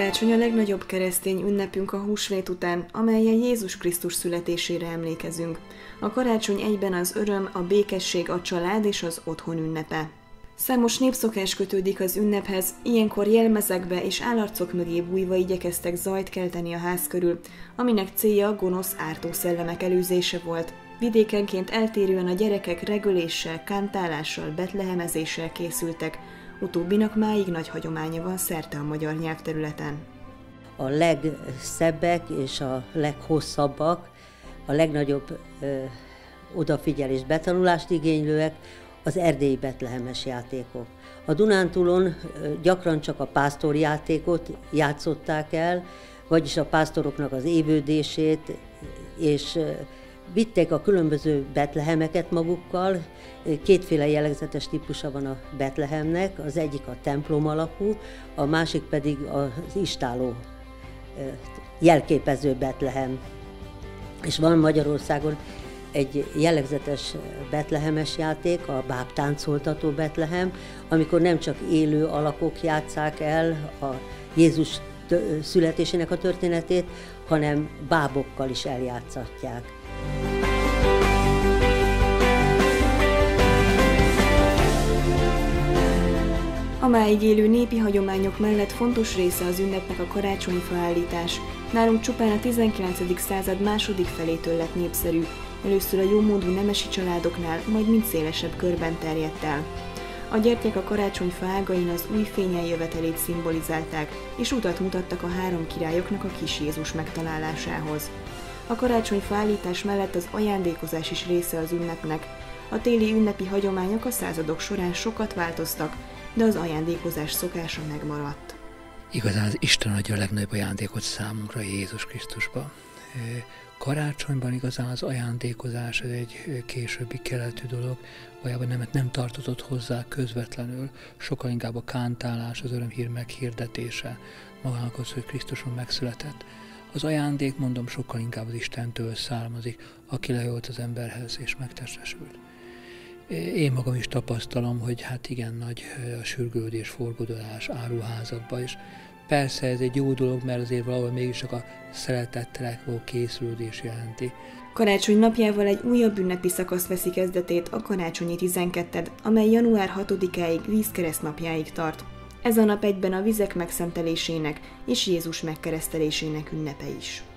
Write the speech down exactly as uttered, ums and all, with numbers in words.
Karácsony a legnagyobb keresztény ünnepünk a húsvét után, amelyen Jézus Krisztus születésére emlékezünk. A karácsony egyben az öröm, a békesség, a család és az otthon ünnepe. Számos népszokás kötődik az ünnephez, ilyenkor jelmezekbe és állarcok mögé bújva igyekeztek zajt kelteni a ház körül, aminek célja a gonosz ártó szellemek elűzése volt. Vidékenként eltérően a gyerekek regöléssel, kántálással, betlehemezéssel készültek, utóbbinak máig nagy hagyománya van szerte a magyar nyelvterületen. A legszebbek és a leghosszabbak, a legnagyobb ö, odafigyelés, betanulást igénylőek az erdélyi betlehemes játékok. A Dunántúlon ö, gyakran csak a pásztori játékot játszották el, vagyis a pásztoroknak az évődését, és ö, vitték a különböző betlehemeket magukkal. Kétféle jellegzetes típusa van a betlehemnek, az egyik a templom alakú, a másik pedig az istálló jelképező betlehem. És van Magyarországon egy jellegzetes betlehemes játék, a bábtáncoltató betlehem, amikor nem csak élő alakok játsszák el a Jézus születésének a történetét, hanem bábokkal is eljátszatják. A máig élő népi hagyományok mellett fontos része az ünnepnek a karácsonyi faállítás. Nálunk csupán a tizenkilencedik század második felétől lett népszerű, először a jómódú nemesi családoknál, majd mind szélesebb körben terjedt el. A gyertyák a karácsonyfa ágain az új fény eljövetelét szimbolizálták, és utat mutattak a három királyoknak a kis Jézus megtalálásához. A karácsonyfa állítás mellett az ajándékozás is része az ünnepnek. A téli ünnepi hagyományok a századok során sokat változtak, de az ajándékozás szokása megmaradt. Igazán az Isten adja a legnagyobb ajándékot számunkra Jézus Krisztusba. Karácsonyban igazán az ajándékozás ez egy későbbi keletű dolog, valójában nem, nem tartozott hozzá közvetlenül, sokkal inkább a kántálás, az örömhír meghirdetése magának az, hogy Krisztuson megszületett. Az ajándék, mondom, sokkal inkább az Istentől származik, aki lejölt az emberhez és megtestesült. Én magam is tapasztalom, hogy hát igen nagy a sürgődés, forgódolás áruházakban is. Persze ez egy jó dolog, mert azért valahol mégis csak a szeretettre való készülődés jelenti. Karácsony napjával egy újabb ünnepi szakasz veszi kezdetét, a karácsonyi tizenketteded, amely január hatodikáig vízkeresztnapjáig tart. Ez a nap egyben a vizek megszentelésének és Jézus megkeresztelésének ünnepe is.